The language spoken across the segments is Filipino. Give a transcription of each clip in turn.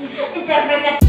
Interpretasi.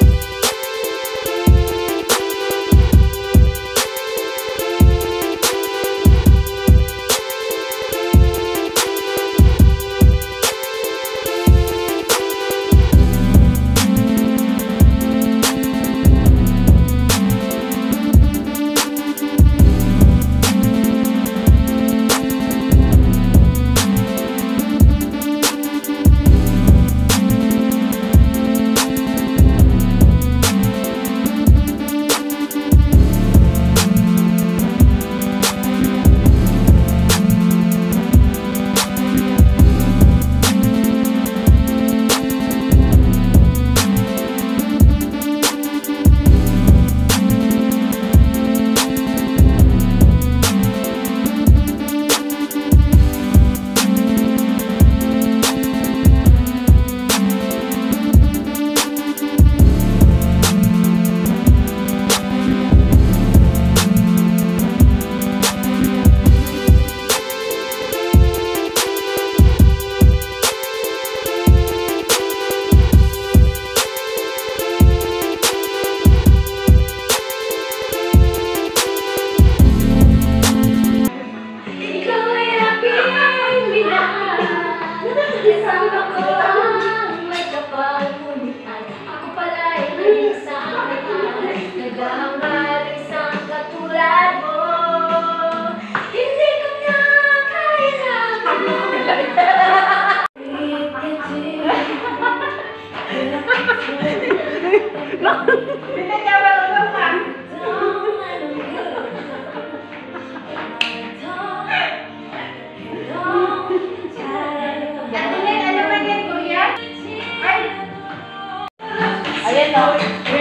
Ayan o.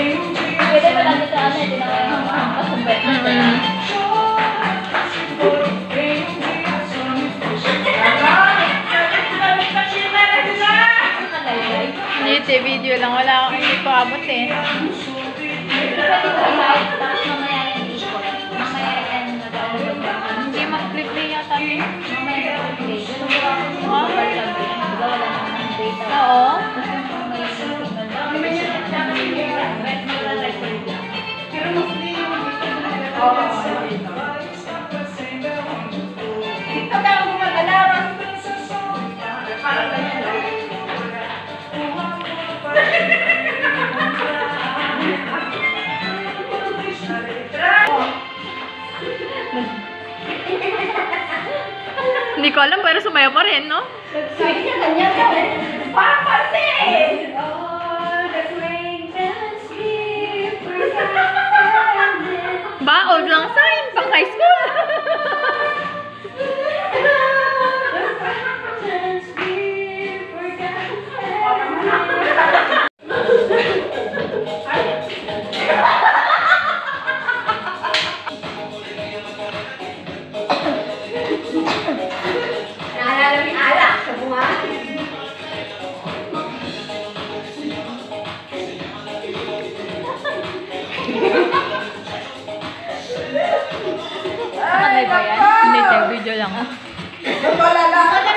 Pwede ba lang ito ano, hindi na masumbet na siya. YouTube video lang, wala akong hindi ko abot eh. Hindi mag-flip na yata eh. Oo. Ito daw mga galawan. Parang ganyan lang. Hindi ko alam pero sumayaw pa rin, no? Nag-swing niya ganyan daw eh. Parang parse eh! Ba, old lang sign, pang high school. Naalala ni alak sa bunga. Nakakay ba yan? Hindi, video lang. Napalala ka na.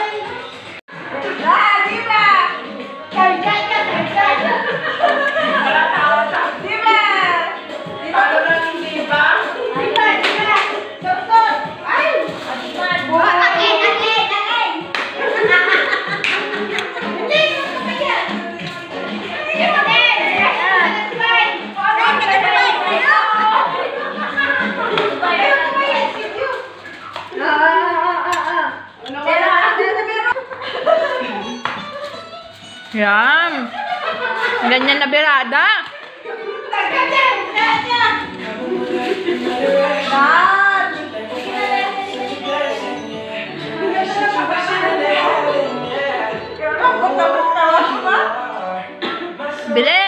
Di ba? Kargan ka, kargan. Di ba? Di ba? Di ba? Di ba? Di ba? Doktor! Ay! Buhat akin! Akin! Akin! Hindi! Ano yan? Hindi mo din! Sabay! Sabay! Yan. Ganyan na berada. Bilis!